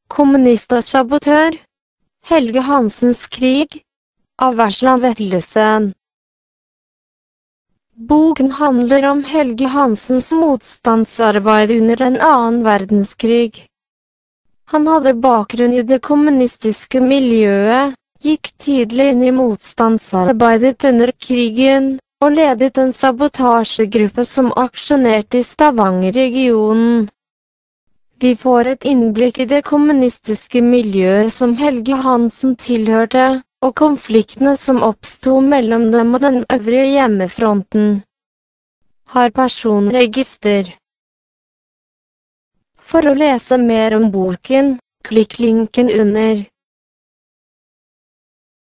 Kommunist og sabotør. Helge Hansens krig. Av Versland Vetlesen. Boken handler om Helge Hansens motstandsarbeid under den annen verdenskrig. Han hadde bakgrunn i det kommunistiske miljøet, gikk tidlig inn i motstandsarbeidet under krigen, og ledet en sabotasjegruppe som aksjonerte i Stavanger-regionen. Vi får et innblikk i det kommunistiske miljøet som Helge Hansen tilhørte, og konfliktene som oppstod mellom dem og den øvrige hjemmefronten. Har personregister. For å lese mer om boken, klikk linken under.